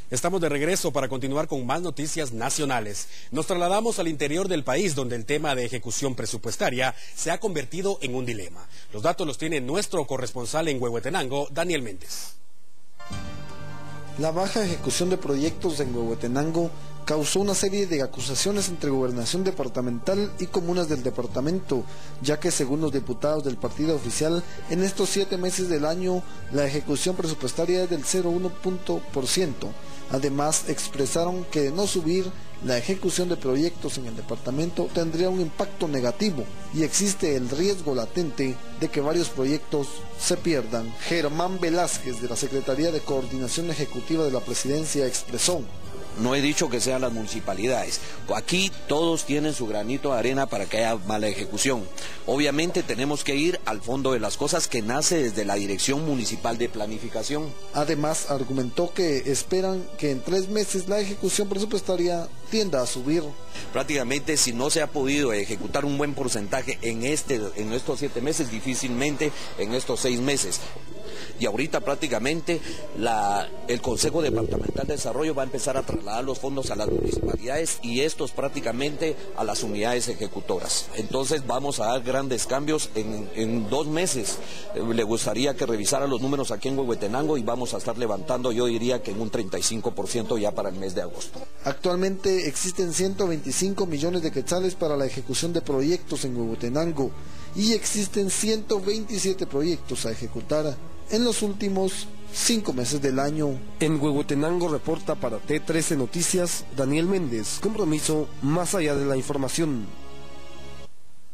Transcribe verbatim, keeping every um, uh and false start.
Estamos de regreso para continuar con más noticias nacionales. Nos trasladamos al interior del país, donde el tema de ejecución presupuestaria se ha convertido en un dilema. Los datos los tiene nuestro corresponsal en Huehuetenango, Daniel Méndez. La baja ejecución de proyectos en Huehuetenango causó una serie de acusaciones entre gobernación departamental y comunas del departamento, ya que según los diputados del partido oficial, en estos siete meses del año la ejecución presupuestaria es del cero punto uno por ciento. Además, expresaron que de no subir, la ejecución de proyectos en el departamento tendría un impacto negativo y existe el riesgo latente de que varios proyectos se pierdan. Germán Velázquez, de la Secretaría de Coordinación Ejecutiva de la Presidencia, expresó: no he dicho que sean las municipalidades. Aquí todos tienen su granito de arena para que haya mala ejecución. Obviamente tenemos que ir al fondo de las cosas, que nace desde la Dirección Municipal de Planificación. Además, argumentó que esperan que en tres meses la ejecución presupuestaria tienda a subir. Prácticamente, si no se ha podido ejecutar un buen porcentaje en, este, en estos siete meses, difícilmente en estos seis meses. Y ahorita prácticamente la, el Consejo Departamental de Desarrollo va a empezar a trasladar los fondos a las municipalidades y estos prácticamente a las unidades ejecutoras. Entonces vamos a dar grandes cambios en, en dos meses. Eh, le gustaría que revisara los números aquí en Huehuetenango y vamos a estar levantando, yo diría que en un treinta y cinco por ciento ya para el mes de agosto. Actualmente existen ciento veinticinco millones de quetzales para la ejecución de proyectos en Huehuetenango y existen ciento veintisiete proyectos a ejecutar en los últimos cinco meses del año. En Huehuetenango reporta para T trece Noticias Daniel Méndez. Compromiso más allá de la información.